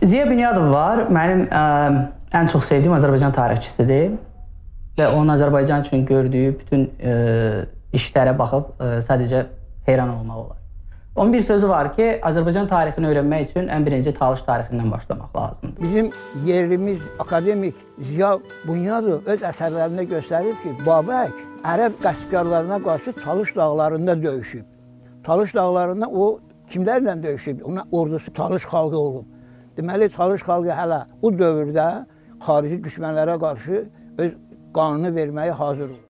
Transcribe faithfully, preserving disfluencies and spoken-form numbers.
Ziya Bünyadov var. Mənim ə, ən çox sevdiyim Azərbaycan tarixçisidir və onun Azərbaycan üçün gördüyü bütün ə, işlərə baxıb ə, sadəcə heyran olmaq olar. Onun bir sözü var ki, Azərbaycan tarixini öyrənmək üçün ən birinci Talış tarixindən başlamaq lazımdır. Bizim yerimiz akademik Ziya Bünyadov öz əsərlərində göstərir ki, Babək ərəb qəsbkarlarına qarşı Talış dağlarında döyüşüb. Talış dağlarında o kimlərlə döyüşüb? Ona ordusu Talış xalqı olub. Deməli, Talış xalqı hələ o dövrdə xarici düşmənlərə qarşı öz qanunu verməyə hazır olur.